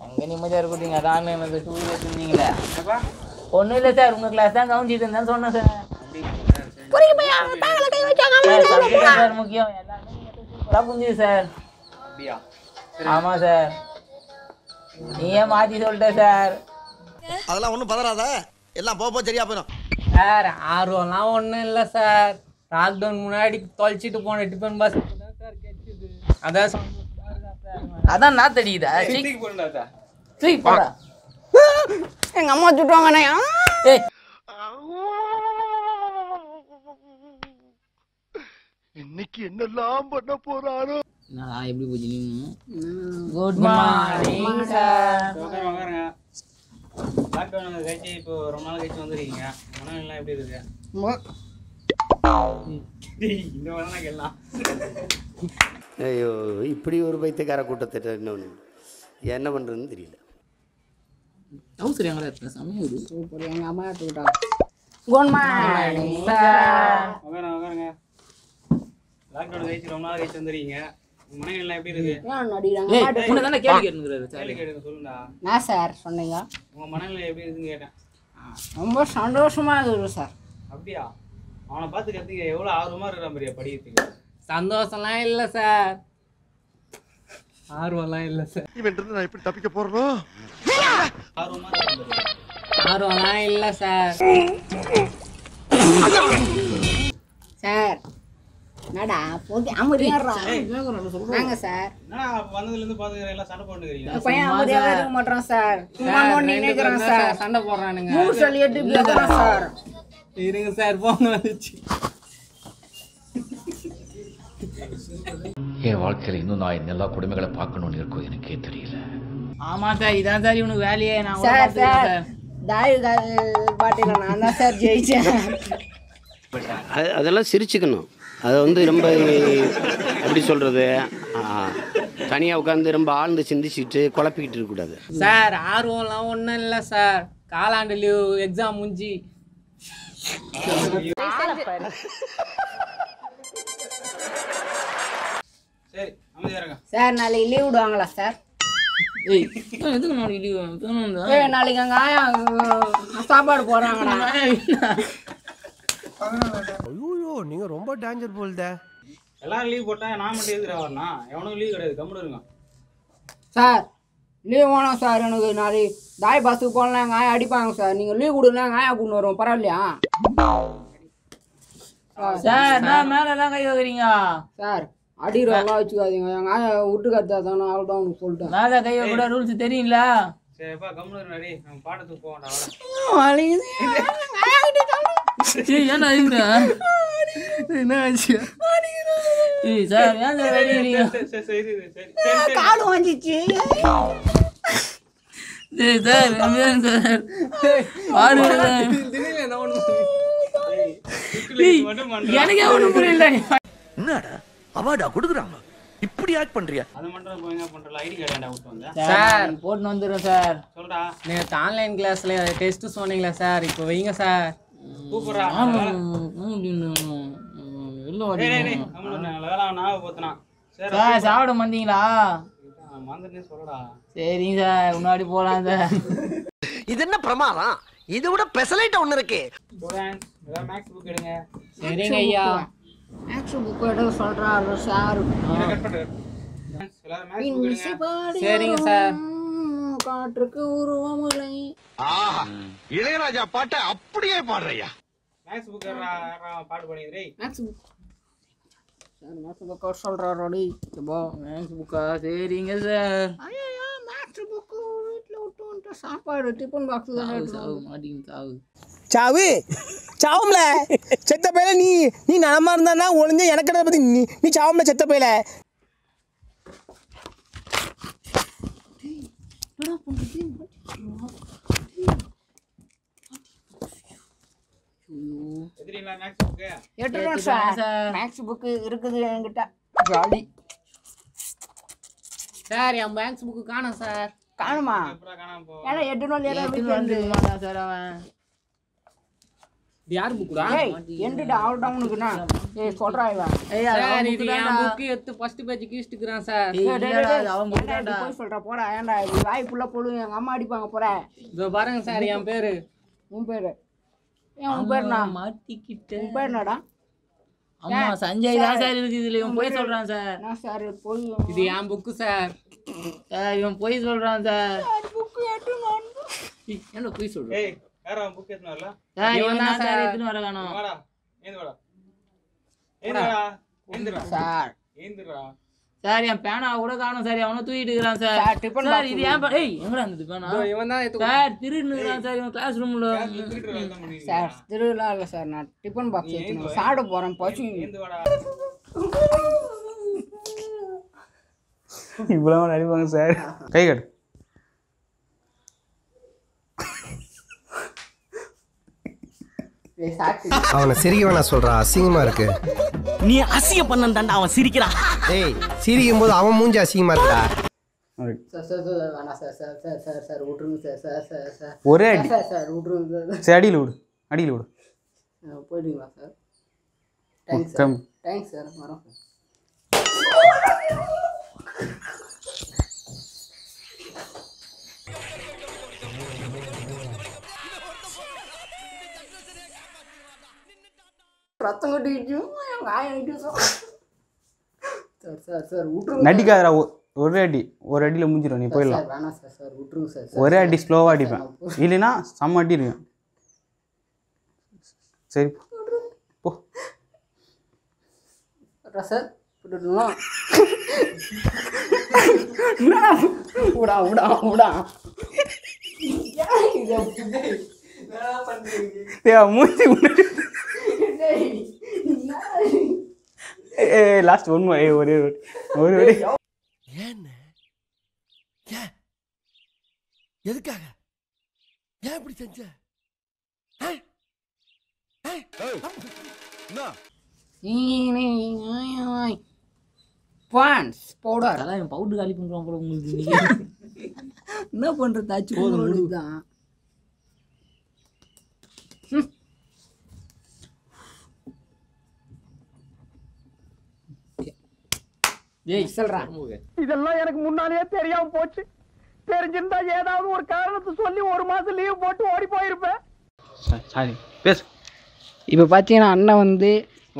அங்கே நிம்மதியாக இருக்கீங்க அதான் எனக்கு டூ இயர்ஸ் இருந்தீங்களே ஒன்றும் இல்லை சார் உங்கள் கிளாஸ் தான் கவனிச்சிட்டு இருந்தேன்னு சொன்னேன் சார் சார் முக்கியம் எல்லாமே சூப்பராக புரிஞ்சுது சார் ஆமாம் சார் நீ ஏன் மாற்றி சொல்லிட்ட சார் அதெல்லாம் ஒன்றும் பதறாத எல்லாம் போக சரியா போயிடும் சார் ஆர்வம்லாம் ஒன்றும் இல்லை சார் லாக்டவுன் முன்னாடி தொலைச்சிட்டு போன டிஃபன் பாஸ் தான் சார் கிடைச்சிது அதான் அதான் நான் தெரியுதா போடா எங்கள் அம்மா சுட்டுவாங்கண்ணே இன்னைக்கு என்னெல்லாம் பண்ண போறாரோ நான் எப்படி போச்சு குட் மார்னிங் சார் உட்காருங்க லாக்டவுன் கழிச்சு இப்போ ரொம்ப நாள் கழிச்சு வந்துருக்கீங்க மனநிலை எப்படி இருக்கு இந்த மனநிலை எல்லாம் ஐயோ இப்படி ஒரு பைத்தியக்கார கூட்டத்தை இன்னொன்று என்ன பண்ணுறதுன்னு தெரியல அவசரம் எங்களை சமையல் சூப்பர் எங்கள் அம்மா எடுத்துக்கிட்டாங்க குட் மார்னிங் உட்காருங்க லாக்டவுன் கழிச்சு ரொம்ப நாள் கழிச்சு வந்துருக்கீங்க மனநிலை எப்படி இருக்கு உன்னை தானே கேள்வி கேட்டுங்கிறாரு கேள்வி கேளுங்க சொல்லுண்டா நான் சார் சொன்னீங்க உங்க மனநிலை எப்படி இருக்குன்னு கேட்டேன் ரொம்ப சந்தோஷமாக இருக்குது சார் அப்படியா அவனை பார்த்து கற்றுக்க எவ்வளோ ஆர்வமாக இருக்கிறான் பெரிய படிக்கிறதுக்கு சந்தோஷம்லாம் இல்லை சார் ஆர்வம்லாம் இல்லை சார் இவன் நான் எப்படி தப்பிக்க போறனோ ஆர்வமாக இருக்கிறான் ஆர்வம்லாம் இல்லை சார் சார் என்னடா போக்கி அமைதியாடுறா நாங்க சார் என்ன வந்ததுலேருந்து பார்த்துக்கிறேன் எல்லாம் சண்டை போட்டுக்கிறீங்க பையன் அமைதியாவே இருக்க மாட்டான் சார் சும்மா நோண்டி நினைக்கிறான் சார் சண்டை போடுறானுங்க மூணு சொல்லி எட்டு பேசுறான் சார் இருங்க சார் போங்க வந்துச்சு என் வாழ்க்கையில் இன்னும் நான் எல்லா குடும்பங்களை பார்க்கணும்னு இருக்கோ எனக்கே தெரியல. ஆமாம் சார் இதான் சார் இவனுக்கு வேலையே நான் சார் சார் தாய் பாட்டில நான் தான் சார் ஜெயிச்சேன் அதெல்லாம் சிரிச்சுக்கணும். அதை வந்து ரொம்ப எப்படி சொல்கிறது, தனியாக உட்காந்து ரொம்ப ஆழ்ந்து சிந்திச்சுட்டு குழப்பிக்கிட்டு இருக்கக்கூடாது. சார் ஆர்வம்லாம் ஒன்றும் இல்லை சார். காலாண்டு லீவ் எக்ஸாம் முடிஞ்சு சரி அமைதியா இருங்க சார் நாளைக்கு லீவ் விடுவாங்களா சார்? ஏய் எதுக்கு நாளைக்கு லீவ் ஏய் நாளைக்கு அங்கே ஆயா சாப்பாடு போடுறாங்கடா. ஐயோ நீங்க ரொம்ப டேஞ்சர் போல்தே. எல்லாரும் லீவ் போட்டா நான் மட்டும் எதுக்குறா வரனா? எவனுக்கும் லீவ் கிடையாது, கம்முன்னு இருங்க. சார் லீவ் வேணாம் சார், எனக்கு நாளைக்கு தாய் பஸ்ஸுக்கு போகலாம் எங்கள் ஆயா அடிப்பாங்க சார். நீங்கள் லீவ் கொடுங்க எங்கள் ஆயா கொண்டு வருவோம், பரவாயில்லையா சார்? நான் மேலெல்லாம் கை வைக்கிறீங்க சார்? அடிக்கிறவெல்லாம் வச்சுக்காதீங்க, எங்கள் ஆயா விட்டு கட்டா தானே ஆள் தான் உனக்கு சொல்லிட்டேன். மேலே கை கூட ரூல்ஸ் தெரியுங்கள? சரிப்பா கம்முன்னு இருங்க, டேய் நம்ம பாடத்துக்கு போகண்டா. ஏன்னா என்ன ஆச்சு? ஏய் சார் ஏன் சார் அடிக்கிறீங்க? கால் வாங்கிச்சு. ஏய் சார் கம்மியாங்க சார், பாருங்க சார். எனக்கே ஒன்றும் புரியல. என்னடா அவார்டா கொடுக்குறாங்க, இப்படி ஆக்ட் பண்றியா? அது மட்டும் போய் என்ன பண்றல? ஐடி கார்டு ஏன்டா விட்டு வந்த? சார் போட்டு வந்துடுறேன் சார். சொல்டா. நேற்று ஆன்லைன் கிளாஸ்ல டெஸ்ட் சொன்னீங்களா சார், இப்போ வைங்க சார். கூப்பிடுறா. டேய் டேய் கம்முன்னு வேலை நாவ போத்துனா. சரி சார் சாப்பிட வந்தீங்களா? மாந்தனே சொல்லடா. சரிங்க சார், முன்னாடி போலாம் சார். இது என்ன பிரமாதம், இதை விட பெசலைட் ஒண்ணு இருக்கு. ஸ்டூடண்ட்ஸ் எல்லாம் மேக்ஸ் புக் எடுங்க. சரிங்க ஐயா. மேக்ஸ் புக் எடுக்க சொல்கிறாரு சார். கட் பண்ணு. எல்லாரும் மேக்ஸ் புக் எடுங்க. சரிங்க சார். காற்றுக்கு உருவமில்லை. ஆஹா இளையராஜா பாட்டை அப்படியே பாடுறையா. மேக்ஸ் புக் யாரா பாட்டு பண்ணிடுறே. Maths book sir, maths book சொல்கிறாரு. மேக்ஸ் புக்கா? சரிங்க சார். ஐயோ மேக்ஸ் புக்கு வீட்டில் விட்டு வந்துட்டு சாப்பாடு டிஃபன் பாக்ஸ் தான் சாவு மாட்டீங்க சாவு. சாவு சாவும்ல செத்த பையில. நீ நீ நலமா இருந்தா ஒளிஞ்ச எனக்கு பத்தி நீ சாவும்ல செத்த பையில. எதிரிங்களா மேக்ஸ் புக்? எடுத்துட்டோம் சார். மேக்ஸ் புக்கு இருக்குது என்கிட்ட. ஜாலி சார் என் பேங்க்ஸ் புக்கு காணும் சார். காணுமா? எப்பறா காணாம போ? ஏன்னா 8 நாள் எடுத்துட்டு வந்துருக்க மாட்டான் சார் அவன். இது யார் புக்குடா ஏய் எண்டுடா அவள் டவுனுக்குண்ணா ஏய் சொல்கிறா இவன் சார் இது என் புக்கு எடுத்து ஃபர்ஸ்ட் பேஜ் கீழ்ட்டுக்கிறான் சார் அவன் போய் சொல்கிறா போடா ஏன்டா இது வாய் ஃபுல்லாக போடுங்க எங்கள் அம்மா அடிப்பாங்க போகிற இதோ பாருங்க சார் என் பேரு உன் பேர் ஏன் உன் பேர்ண்ணா மாட்டிக்கிட்டேன். உன் பேர் என்னடா ஆமா சஞ்சய் தான் சார் இருக்கு இதுல. இவன் போய் சொல்றான் சார். என்ன சார் போய் இது என் புக்கு சார். இவன் போய் சொல்றான் சார். புக்கு எட்டு நான் என்ன போய் சொல்ற? ஏய் யாரா புக் எடுத்து வரல? இவன் தான் சார் எடுத்துன்னு வர காணோம். வாடா ஏந்து வாடா. ஏந்துடா. ஏந்துடா. சார் ஏந்துடா. சார் என் பேனா கூட காணோம் சார். அவனும் தூக்கிட்டு இருக்கான் சார். சார் இது ஏன் ஏய் எங்கடா அந்த பேனா? இவன் தான் சார் திருடுறான் சார் இவன் கிளாஸ் ரூம்ல. சார் திருவிழா இல்லை சார் நான் டிஃபன் பாக்ஸ் எடுத்துன்னு சாப்பிட போகிறேன் பசி. ஏந்து வாடா. இவ்வளோ அடிப்பாங்க சார். கை கட்டு. அவனை சிரிக்க நான் சொல்றான் அசிங்கமா இருக்கு. நீ அசிங்க பண்ணா அவன் சிரிக்கிறான். ஏய் சிரிக்கும் போது அவன் மூஞ்சி அசிங்கமா இருக்கா? சார் சார் சார் வேணாம் sir sir sir sir sir விட்ருங்க சார் சார் சார் சார் ஒரே அடி சார் சார் விட்ருங்க சார். சரி அடியில் விடு அடியில் விடு. போயிடுங்களா sir? Thanks sir. Thanks sir வரோம் சார். ரத்தம் கட்டிக்கிட்டு காயிட்டு சார் சார் சார் விட்ருங்க. நடிக்காதரா ஒரே அடி ஒரு அடியில் முடிஞ்சிடும். நீ போயிடலாம். வேணாம் சார் சார் விட்ருங்க சார். ஒரே அடி ஸ்லோவாக அடிப்பேன் இல்லைன்னா செம்ம அடி இருக்கும். சரி போ சார் விட்டுட்டுங்களா? விடா விடா விடா மூஞ்சி லாஸ்ட் ஒன்று ஒரே ஒரு அடி. ஏன்னு ஏன் எதுக்காக ஏன் இப்படி செஞ்ச? பான்ஸ் பவுடர் அதான் இவன் பவுடர் காலி பண்ணுறான் போல உங்களுக்கு. என்ன பண்ணுறது ஆச்சு போதும் தான். இதெல்லாம் எனக்கு முன்னாலேயே தெரியாம போச்சு. தெரிஞ்சிருந்தா ஏதாவது ஒரு காரணத்தை சொல்லி ஒரு மாசம் லீவ் போட்டு ஓடி போயிருப்பேன். சாரி பேசு. இப்போ பார்த்தீங்கன்னா அண்ணன் வந்து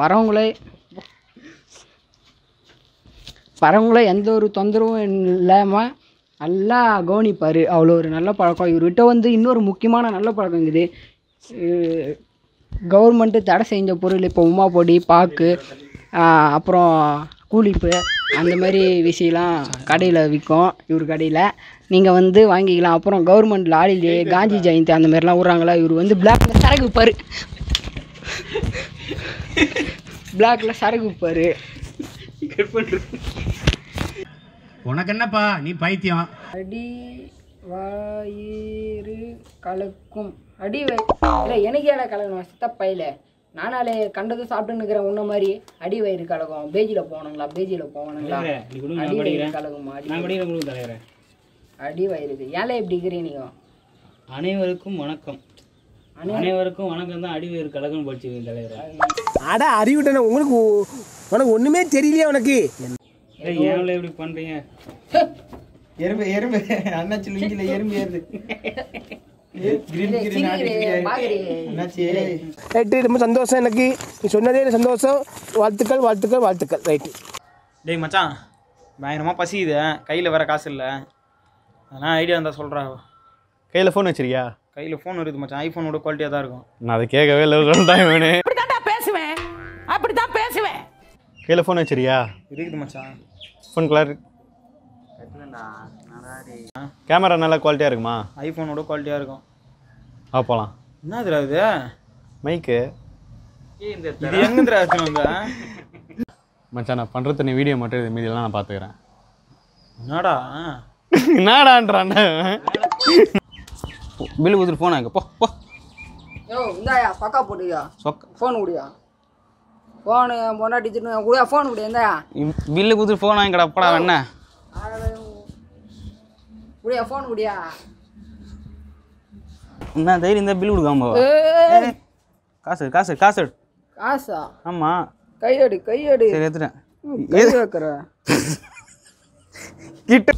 வரவங்கள எந்த ஒரு தொந்தரவும் இல்லாமல் நல்லா கவனிப்பார். அவ்வளோ ஒரு நல்ல பழக்கம். இவர்கிட்ட வந்து இன்னொரு முக்கியமான நல்ல பழக்கம் இருக்குது. கவர்மெண்ட்டு தடை செஞ்ச பொருள் இப்போ உமா பொடி பாக்கு அப்புறம் கூலிப்பு அந்த மாதிரி விஷயம்லாம் கடையில் விற்கும். இவர் கடையில் நீங்கள் வந்து வாங்கிக்கலாம். அப்புறம் கவர்மெண்ட் லாரிலே காந்தி ஜெயந்தி அந்த மாதிரிலாம் விட்றாங்களா. இவர் வந்து பிளாக்ல சரக்கு விற்பார். பிளாக்ல சரக்கு விற்பார். உனக்கு என்னப்பா நீ பைத்தியம். அடி வயிறு கலக்கும். அடி இல்லை எனக்கு ஏழை கலக்கணும் சித்தப்பையில். நானாலே கண்டதும் சாப்பிட்டுன்னு இருக்கிறேன். உன்ன மாதிரி அடி வயிறு கலக்கும். பேஜியில் போகணுங்களா அடி வயிறு கலக்குமா? அடி வயிறுக்கு ஏழை எப்படி இருக்கிறீங்க நீங்கள்? அனைவருக்கும் வணக்கம். அனைவருக்கும் வணக்கம் தான். அடிவயிறு கலகம் படிச்சுக்கேன் தலைவர். அட அறிவிட்டன உனக்கு ஒண்ணுமே தெரியலையா உனக்கு? ஏன் எப்படி பண்றீங்க? எறும்பு அண்ணாச்சி லிங்கில எறும்பு ஏறுது. ரொம்ப சந்தோஷம் எனக்கு. நீ சொன்னதே சந்தோஷம். வாழ்த்துக்கள் வாழ்த்துக்கள் வாழ்த்துக்கள். ரைட்டு. டேய் மச்சான் பயங்கரமாக பசிக்குது. கையில் வேற காசு இல்லை. அதனால் ஐடியா இருந்தால் சொல்கிறா. கையில் ஃபோன் வச்சிருக்கியா? கையில் ஃபோன் இருக்குது மச்சான். ஐஃபோனோட குவாலிட்டியாக தான் இருக்கும். நான் அதை கேட்கவே இல்லை. வேணு அப்படித்தான் பேசுவேன். கையில் ஃபோன் வச்சிருக்கியா? இருக்குது மச்சான். ஃபோன் கலர் கேமரா நல்லா குவாலிட்டியாக இருக்குமா? ஐஃபோனோட குவாலிட்டியாக இருக்கும். போகலாம். என்ன தெரியாது இது மைக்கு இது எங்கே தெரியாது வந்து மச்சான். நான் பண்ணுறது நீ வீடியோ மட்டும் இது மீதியெல்லாம் நான் பார்த்துக்கிறேன். என்னடான்றான் பில்லு கொடுத்துட்டு ஃபோன் ஆக போ. யோ இந்தாயா பக்கா போட்டுயா ஃபோன் குடியா. ஃபோனு பொண்டாட்டி திட்டு குடியா. ஃபோன் குடியா இந்தாயா. பில்லு கொடுத்துட்டு ஃபோன் வாங்கிக்கடா போடா. என்ன குடியா ஃபோன் குடியா. என்ன தைரியம் இந்த பில் கொடுக்காம காசு காசு காசு எடு. காசா? ஆமாம். கையடி கையடி. சரி எடுத்துட்டேன். கை வைக்கிற கிட்ட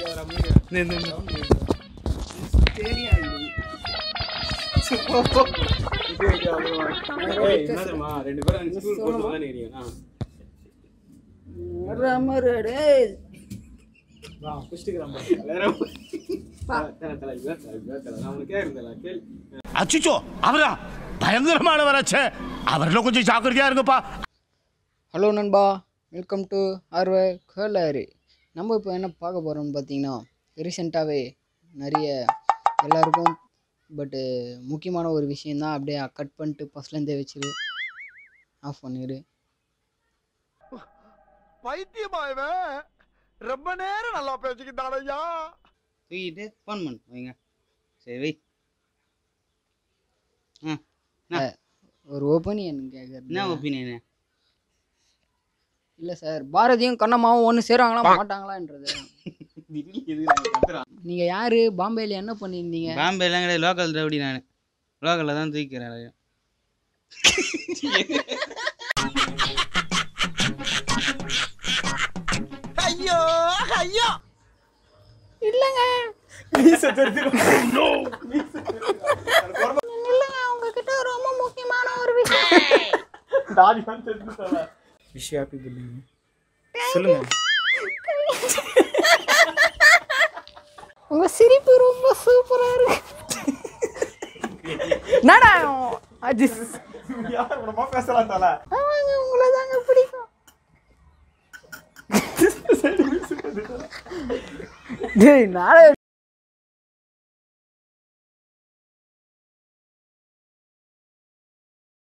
அச்சுச்சோ அவரா பயங்கரமானவராச்சே, அவரெல்லாம் கொஞ்சம் ஜாக்கிரதையா இருங்கப்பா. ஹலோ நண்பா, வெல்கம் டு ஆர்வே கேர்லரி. நம்ம இப்போ என்ன பார்க்க போகிறோம்னு பார்த்தீங்கன்னா, ரீசெண்டாகவே நிறைய எல்லாருக்கும் பட்டு முக்கியமான ஒரு விஷயந்தான். அப்படியே கட் பண்ணிட்டு ஃபஸ்ட்லேருந்தே வச்சிரு, ஆஃப் பண்ணிடு. வைத்தியமாயவே ரொம்ப நேரம் நல்லா பேசிக்கிட்டானையா. தூக்கிட்டு ஃபோன் பண்ணு வைங்க. சரி வை. ஒரு ஒப்பீனியன் கேட்குறது. என்ன ஒப்பீனியனு? இல்லை சார், பாரதியும் கண்ணம்மாவும் ஒன்று சேருவாங்களா மாட்டாங்களான்றது. நீங்கள் யார்? பாம்பேயில் என்ன பண்ணியிருந்தீங்க? பாம்பேலாம் கிடையாது, லோக்கல் ரவுடி. நான் லோக்கலில் தான் தூக்கிறேன். ஐயோ ஐயோ இல்லைங்க இல்லைங்க, உங்ககிட்ட ரொம்ப முக்கியமான ஒரு விஷயம் ஹாப்பி பில்லிங் சொல்லுங்க. உங்க சிரிப்பு ரொம்ப சூப்பரா இருக்கு. நடா அஜிஸ் யார் உனமா பேசலாம் தல? ஆமாங்க, உங்களை தாங்க பிடிக்கும். டேய் நாளை